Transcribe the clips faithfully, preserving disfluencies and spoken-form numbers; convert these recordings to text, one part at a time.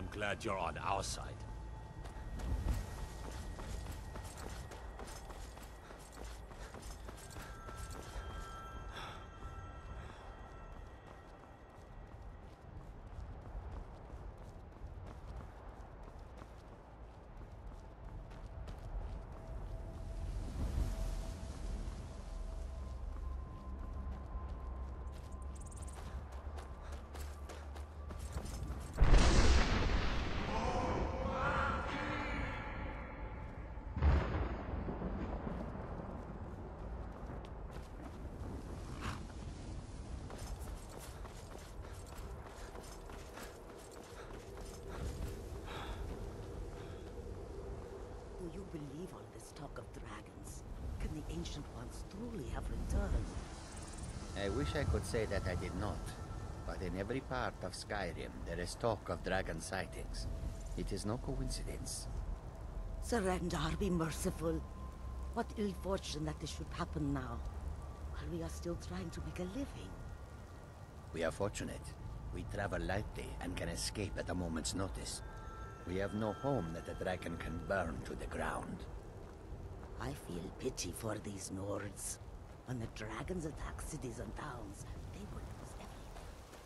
I'm glad you're on our side. Do you believe all this talk of dragons? Can the Ancient Ones truly have returned? I wish I could say that I did not. But in every part of Skyrim, there is talk of dragon sightings. It is no coincidence. Surrender, be merciful. What ill fortune that this should happen now, while we are still trying to make a living. We are fortunate. We travel lightly and can escape at a moment's notice. We have no home that a dragon can burn to the ground. I feel pity for these Nords. When the dragons attack cities and towns, they will lose everything.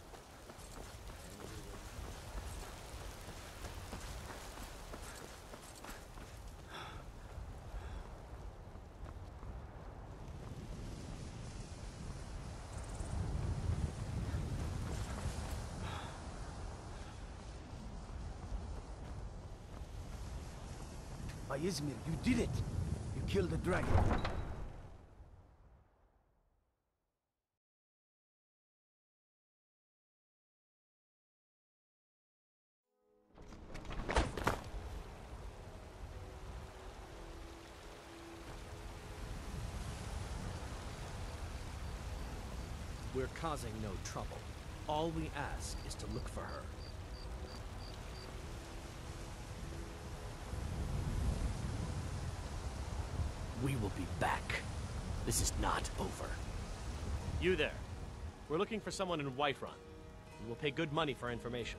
By Izmir, you did it! You killed the dragon. We're causing no trouble. All we ask is to look for her. We will be back. This is not over. You there. We're looking for someone in Whiterun. We will pay good money for information.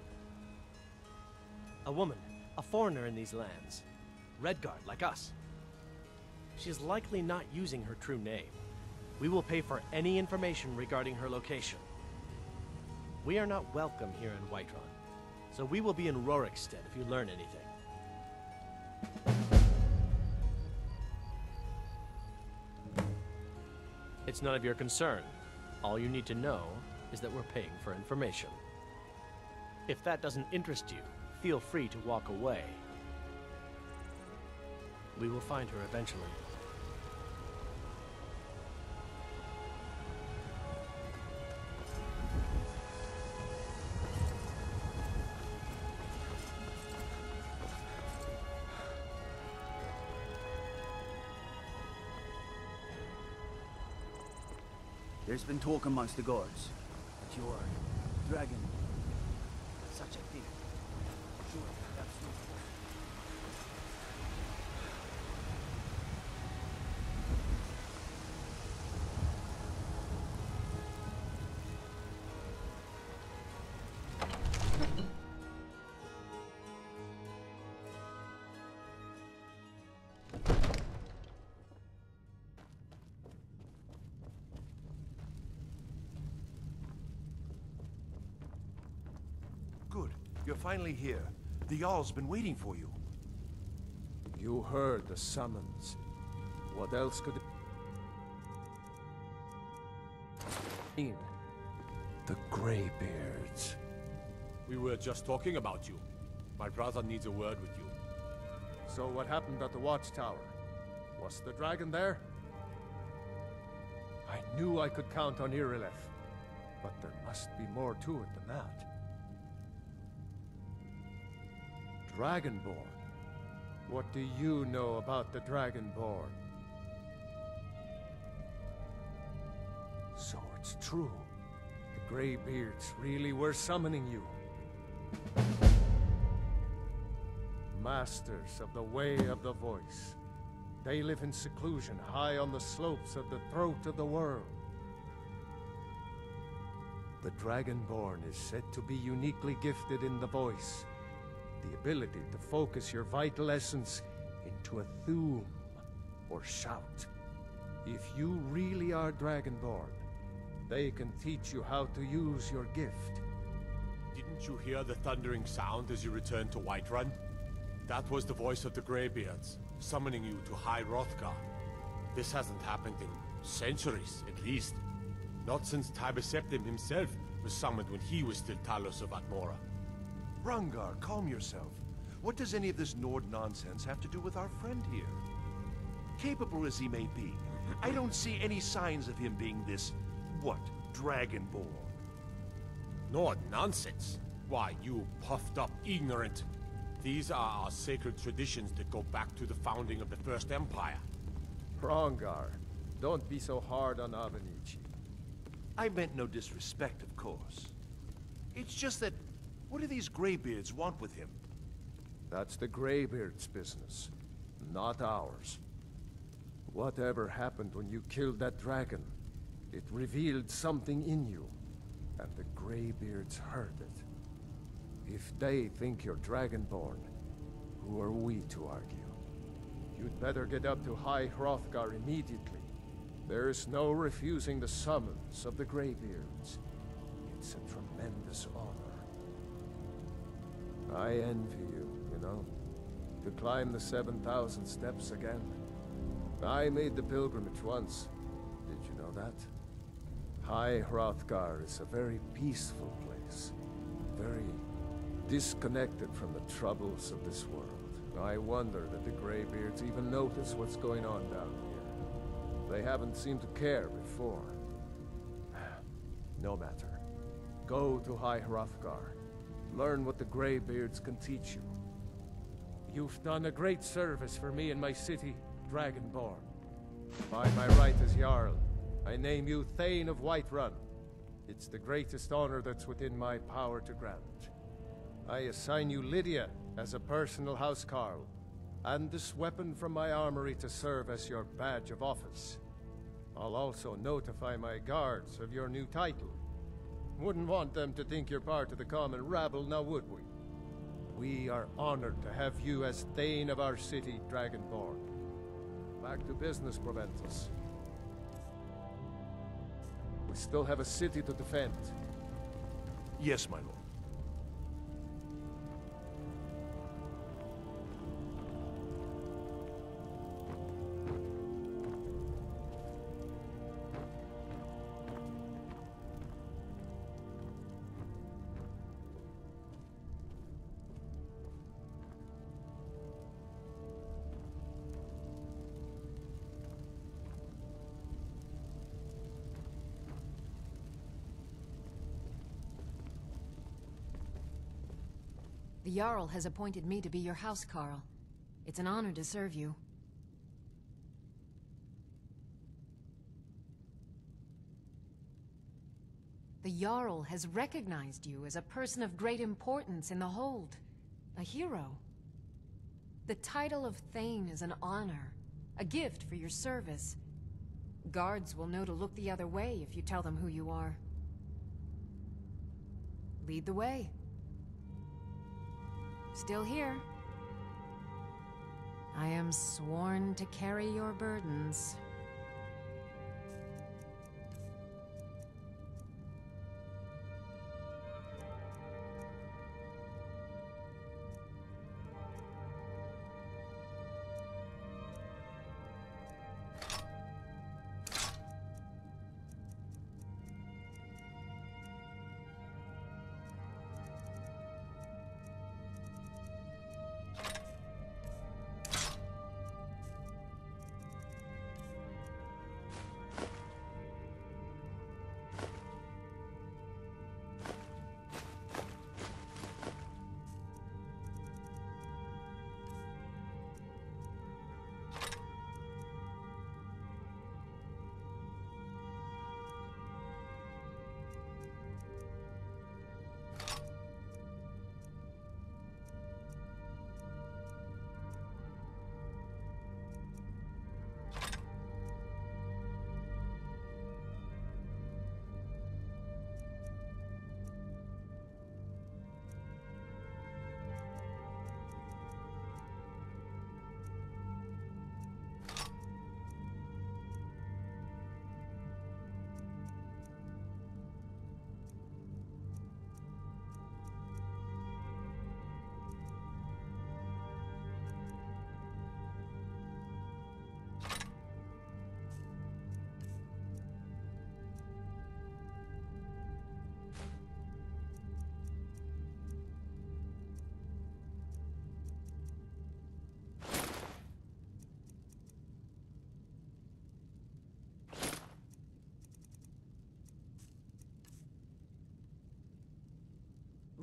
A woman, a foreigner in these lands. Redguard, like us. She is likely not using her true name. We will pay for any information regarding her location. We are not welcome here in Whiterun, so we will be in Rorikstead if you learn anything. It's none of your concern. All you need to know is that we're paying for information. If that doesn't interest you, feel free to walk away. We will find her eventually. There's been talk amongst the guards that your dragon, such a thing. Sure, absolutely. Good. You're finally here. The Jarl's been waiting for you. You heard the summons. What else could it mean? The Greybeards. We were just talking about you. My brother needs a word with you. So what happened at the Watchtower? Was the dragon there? I knew I could count on Irileth, but there must be more to it than that. Dragonborn. What do you know about the Dragonborn? So it's true. The Greybeards really were summoning you. Masters of the Way of the Voice. They live in seclusion high on the slopes of the throat of the world. The Dragonborn is said to be uniquely gifted in the voice. the ability to focus your vital essence into a Thu'um, or shout. If you really are Dragonborn, they can teach you how to use your gift. Didn't you hear the thundering sound as you returned to Whiterun? That was the voice of the Greybeards, summoning you to High Hrothgar. This hasn't happened in centuries, at least. Not since Tiber Septim himself was summoned when he was still Talos of Atmora. Hrongar, calm yourself. What does any of this Nord nonsense have to do with our friend here? Capable as he may be, I don't see any signs of him being this, what, Dragonborn? Nord nonsense? Why, you puffed up ignorant. These are our sacred traditions that go back to the founding of the First Empire. Hrongar, don't be so hard on Avenici. I meant no disrespect, of course. It's just that, what do these Greybeards want with him? That's the Greybeards' business, not ours. Whatever happened when you killed that dragon, it revealed something in you, and the Greybeards heard it. If they think you're Dragonborn, who are we to argue? You'd better get up to High Hrothgar immediately. There's no refusing the summons of the Greybeards. It's a tremendous honor. I envy you, you know, to climb the seven thousand steps again. I made the pilgrimage once. Did you know that? High Hrothgar is a very peaceful place. Very disconnected from the troubles of this world. I wonder that the Greybeards even notice what's going on down here. They haven't seemed to care before. No matter. Go to High Hrothgar. Learn what the Greybeards can teach you. You've done a great service for me and my city, Dragonborn. By my right as Jarl, I name you Thane of Whiterun. It's the greatest honor that's within my power to grant. I assign you Lydia as a personal housecarl, and this weapon from my armory to serve as your badge of office. I'll also notify my guards of your new title. Wouldn't want them to think you're part of the common rabble, now would we? We are honored to have you as Thane of our city, Dragonborn. Back to business, Proventus. We still have a city to defend. Yes, my lord. The Jarl has appointed me to be your housecarl. It's an honor to serve you. The Jarl has recognized you as a person of great importance in the Hold. A hero. The title of Thane is an honor, a gift for your service. Guards will know to look the other way if you tell them who you are. Lead the way. Still here. I am sworn to carry your burdens.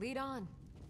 Lead on.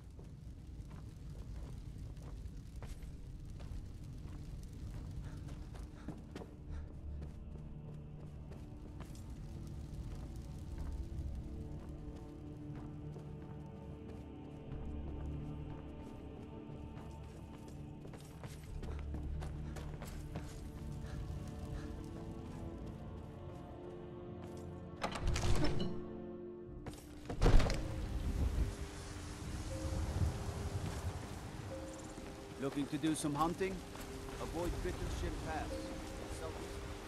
Looking to do some hunting? Avoid Bittership Pass. It's southeast.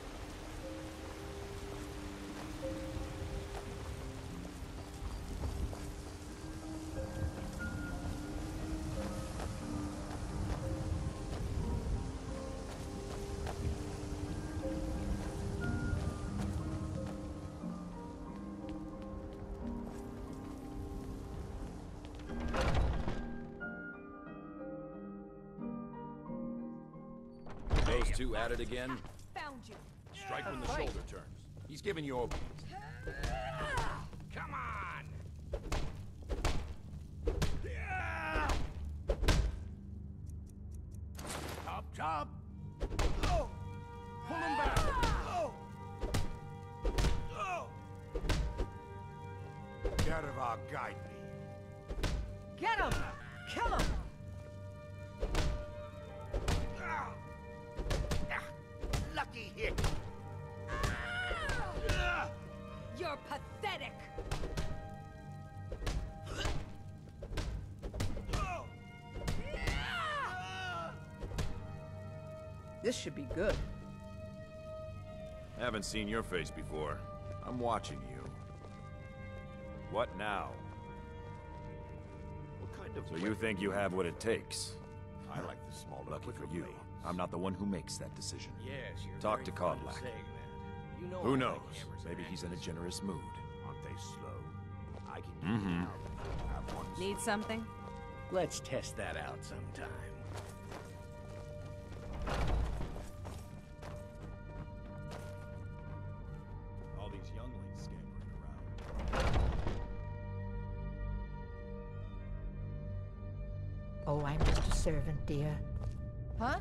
Those two at it again? Found you. Strike when the shoulder turns. He's giving you a... Come on! Top, top! Oh! Pull him back! Oh! Oh! Garavar, guide me. Get him! Kill him! Lucky hit! You're pathetic. This should be good. Haven't seen your face before. I'm watching you. What now? What kind of... So you think you have what it takes? I like the small Lucky for you, blades. I'm not the one who makes that decision. Yes, you're Talk very to fond of Kodlak. saying that. You know Who I knows? like hammers and Maybe he's in a axes. generous mood. Aren't they slow? I can get Mm-hmm. it out. Have one Need something? Let's test that out sometime. All these younglings scampering around. Oh, I'm just a servant, dear. Huh?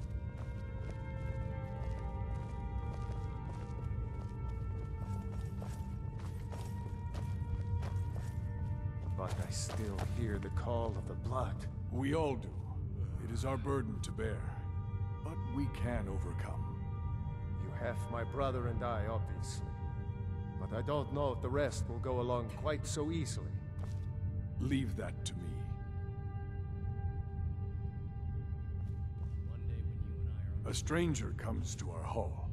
But I still hear the call of the blood. We all do. It is our burden to bear. But we can overcome. You have my brother and I, obviously. But I don't know if the rest will go along quite so easily. Leave that to me. One day when you and I are... A stranger comes to our hall.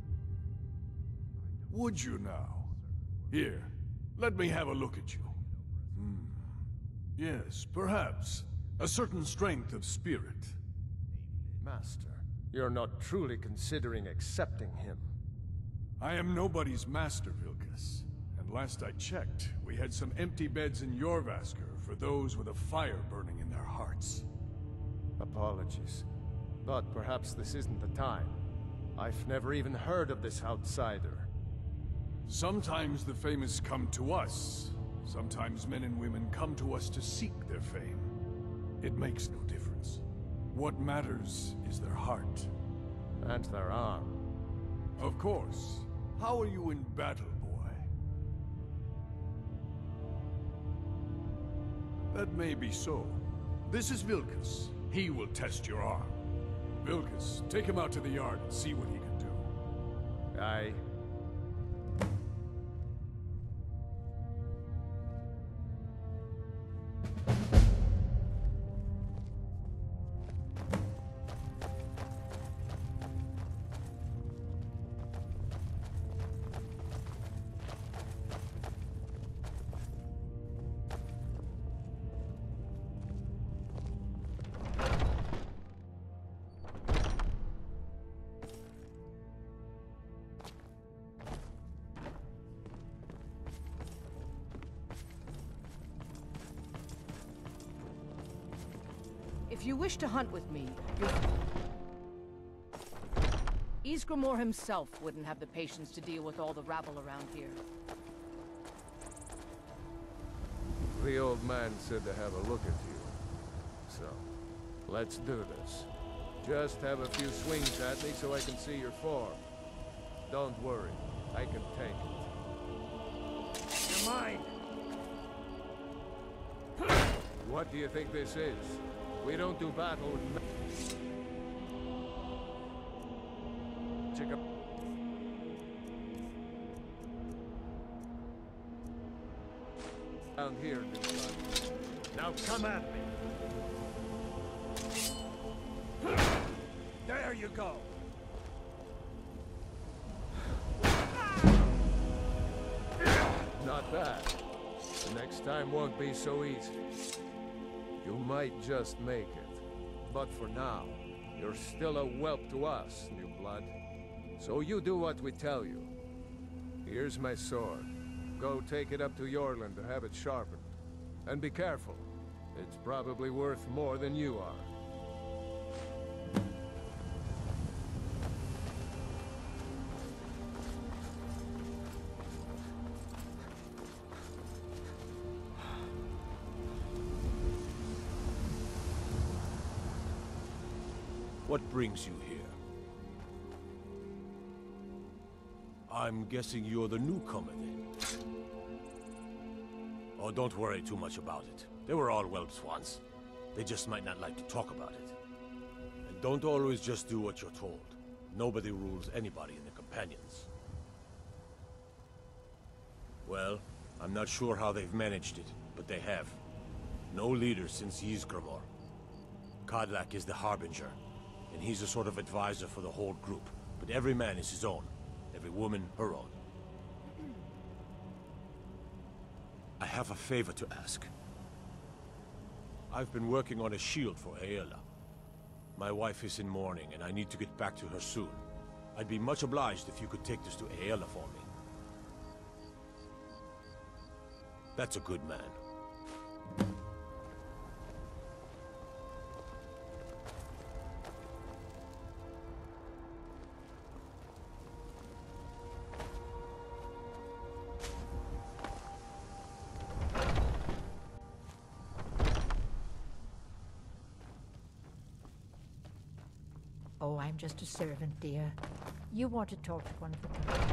Would you now? Here, let me have a look at you. Hmm. Yes, perhaps. A certain strength of spirit. Master, you're not truly considering accepting him. I am nobody's master, Vilkas. And last I checked, we had some empty beds in Jorvaskr for those with a fire burning in their hearts. Apologies. But perhaps this isn't the time. I've never even heard of this outsider. Sometimes the famous come to us. Sometimes men and women come to us to seek their fame. It makes no difference. What matters is their heart. And their arm. Of course. How are you in battle, boy? That may be so. This is Vilkas. He will test your arm. Vilkas, take him out to the yard and see what he can do. Aye. If you wish to hunt with me, you're... Ysgramor himself wouldn't have the patience to deal with all the rabble around here. The old man said to have a look at you. So, let's do this. Just have a few swings at me so I can see your form. Don't worry, I can take it. You're mine! What do you think this is? We don't do battle with... Check up. Down here, new blood. Now come at me! There you go! Not bad. Next time won't be so easy. You might just make it. But for now, you're still a whelp to us, new blood. So you do what we tell you. Here's my sword. Go take it up to Yorland to have it sharpened. And be careful. It's probably worth more than you are. What brings you here? I'm guessing you're the newcomer then. Oh, don't worry too much about it. They were all whelps once. They just might not like to talk about it. And don't always just do what you're told. Nobody rules anybody in the Companions. Well, I'm not sure how they've managed it, but they have. No leader since Ysgramor. Kodlak is the Harbinger, and he's a sort of advisor for the whole group. But every man is his own. Every woman, her own. I have a favor to ask. I've been working on a shield for Aela. My wife is in mourning, and I need to get back to her soon. I'd be much obliged if you could take this to Aela for me. That's a good man. Oh, I'm just a servant, dear. You want to talk to one of the company.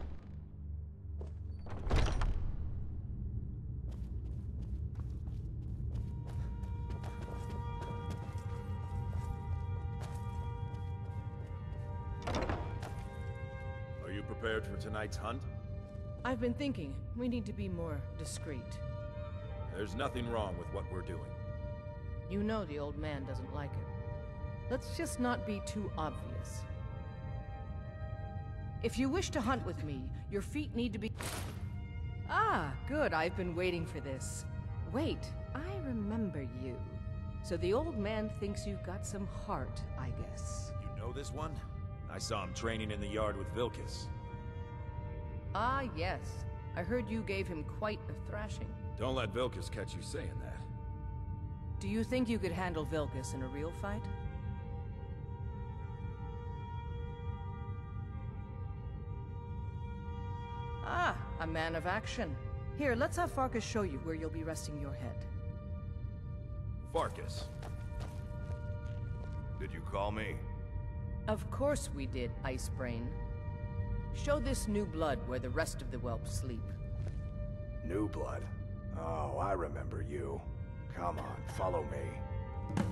Are you prepared for tonight's hunt? I've been thinking, we need to be more discreet. There's nothing wrong with what we're doing. You know the old man doesn't like it. Let's just not be too obvious. If you wish to hunt with me, your feet need to be... Ah, good, I've been waiting for this. Wait, I remember you. So the old man thinks you've got some heart, I guess. You know this one? I saw him training in the yard with Vilkas. Ah, yes. I heard you gave him quite a thrashing. Don't let Vilkas catch you saying that. Do you think you could handle Vilkas in a real fight? Ah, a man of action. Here, let's have Farkas show you where you'll be resting your head. Farkas. Did you call me? Of course we did, Icebrain. Show this new blood where the rest of the whelps sleep. New blood? Oh, I remember you. Come on, follow me.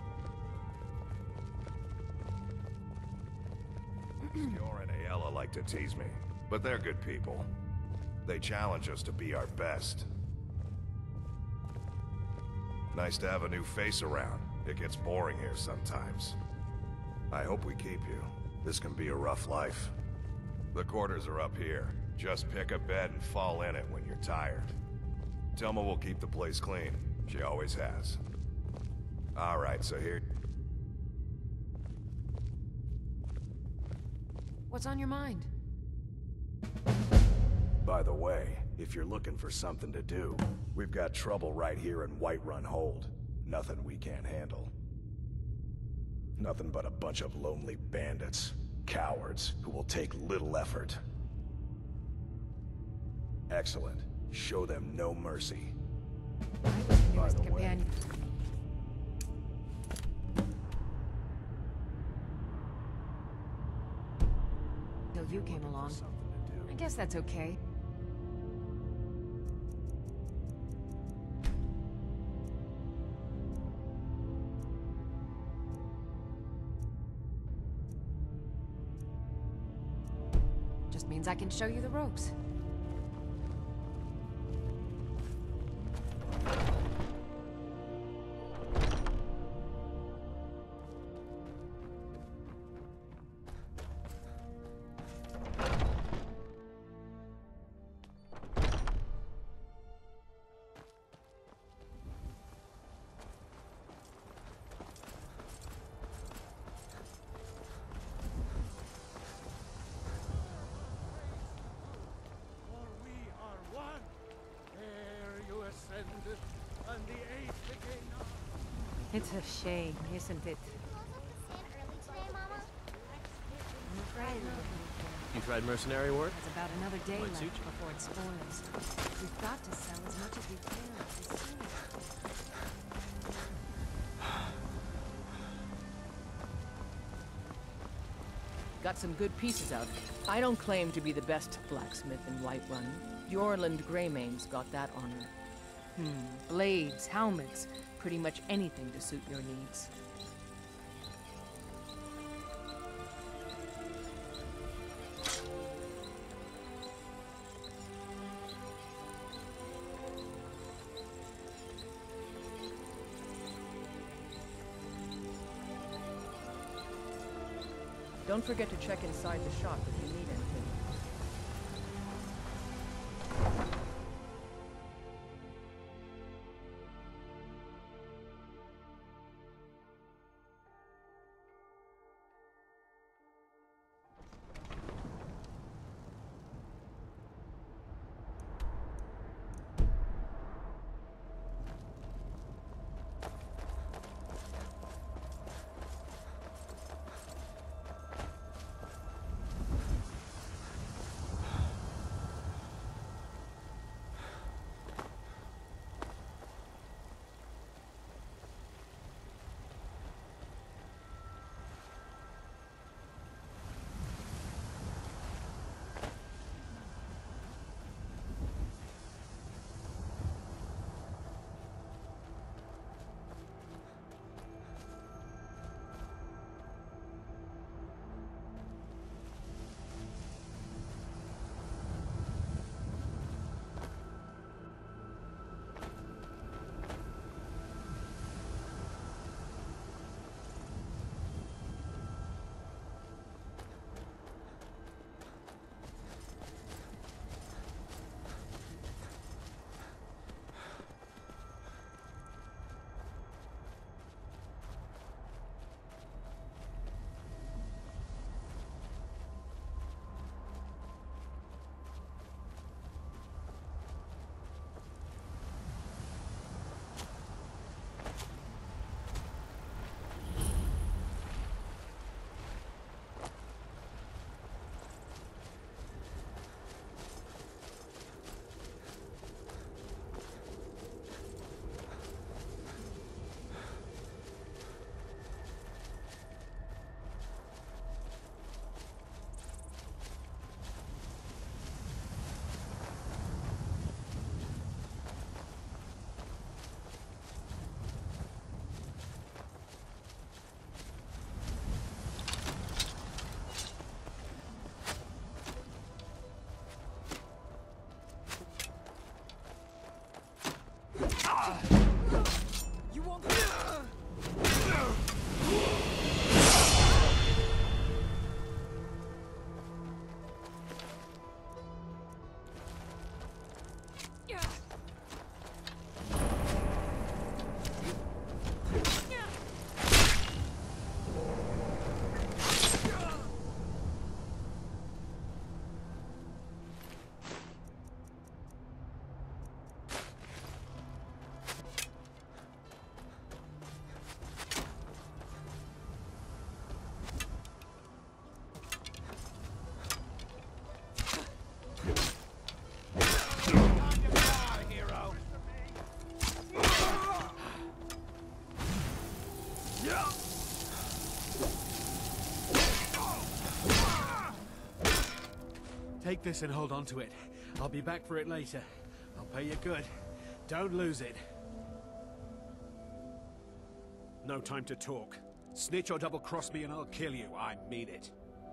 Yor and Aela like to tease me, but they're good people. They challenge us to be our best. Nice to have a new face around. It gets boring here sometimes. I hope we keep you. This can be a rough life. The quarters are up here. Just pick a bed and fall in it when you're tired. Telma will keep the place clean. She always has. All right, so here... What's on your mind? By the way, if you're looking for something to do, we've got trouble right here in Whiterun Hold. Nothing we can't handle. Nothing but a bunch of lonely bandits. Cowards who will take little effort. Excellent. Show them no mercy. I would newest companion. Till you came along. I guess that's okay. Just means I can show you the ropes. It's a shame, isn't it? I'm afraid. You tried mercenary work? There's about another day Might left suit you. before it spoils. We've got to sell as much as we can as soon. Got some good pieces out of it. I don't claim to be the best blacksmith in Whiterun. Bjorland Greymane's got that honor. Hmm, blades, helmets, pretty much anything to suit your needs. Don't forget to check inside the shop if you need anything. You won't. this and hold on to it. I'll be back for it later. I'll pay you good. Don't lose it. No time to talk. Snitch or double-cross me and I'll kill you. I mean it.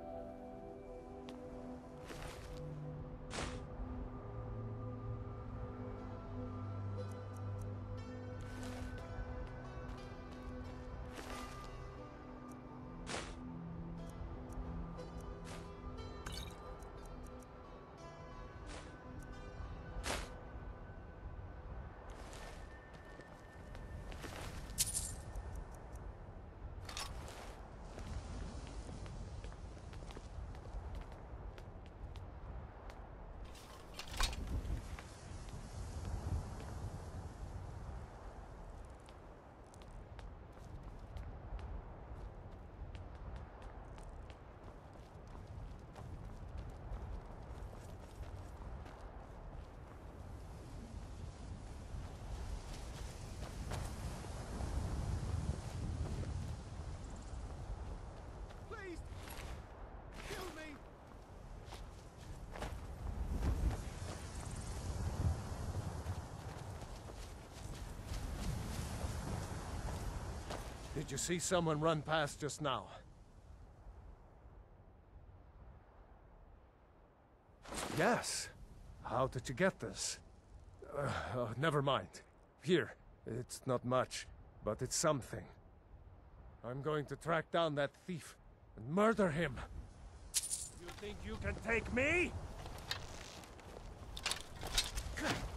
Did you see someone run past just now? Yes. How did you get this? Uh, oh, never mind. Here. It's not much, but it's something. I'm going to track down that thief and murder him. You think you can take me?